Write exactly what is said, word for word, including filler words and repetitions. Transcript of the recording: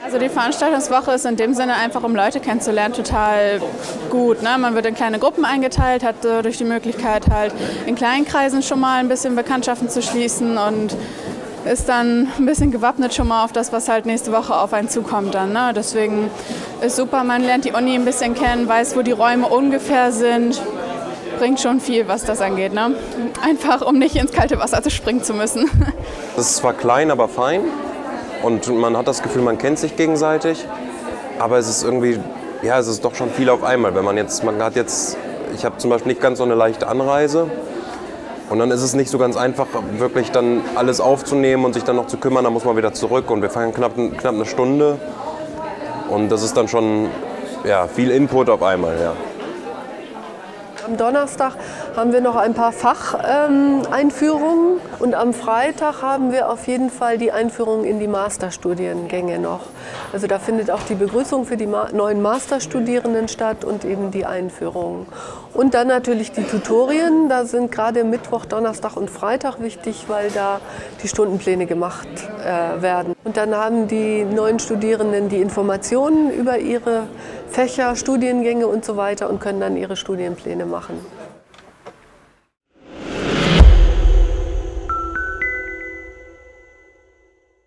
Also die Veranstaltungswoche ist in dem Sinne einfach, um Leute kennenzulernen, total gut. Ne? Man wird in kleine Gruppen eingeteilt, hat dadurch die Möglichkeit halt in kleinen Kreisen schon mal ein bisschen Bekanntschaften zu schließen und ist dann ein bisschen gewappnet schon mal auf das, was halt nächste Woche auf einen zukommt dann. Ne? Deswegen ist super, man lernt die Uni ein bisschen kennen, weiß, wo die Räume ungefähr sind. Bringt schon viel, was das angeht. Ne? Einfach, um nicht ins kalte Wasser zu springen zu müssen. Das ist zwar klein, aber fein. Und man hat das Gefühl, man kennt sich gegenseitig. Aber es ist irgendwie, ja, es ist doch schon viel auf einmal. Wenn man jetzt, man hat jetzt, ich habe zum Beispiel nicht ganz so eine leichte Anreise. Und dann ist es nicht so ganz einfach, wirklich dann alles aufzunehmen und sich dann noch zu kümmern. Dann muss man wieder zurück und wir fahren knapp, knapp eine Stunde. Und das ist dann schon, ja, viel Input auf einmal, ja. Am Donnerstag haben wir noch ein paar Facheinführungen ähm, und am Freitag haben wir auf jeden Fall die Einführung in die Masterstudiengänge noch. Also da findet auch die Begrüßung für die Ma- neuen Masterstudierenden statt und eben die Einführung. Und dann natürlich die Tutorien, da sind gerade Mittwoch, Donnerstag und Freitag wichtig, weil da die Stundenpläne gemacht äh, werden. Und dann haben die neuen Studierenden die Informationen über ihre Fächer, Studiengänge und so weiter und können dann ihre Studienpläne machen.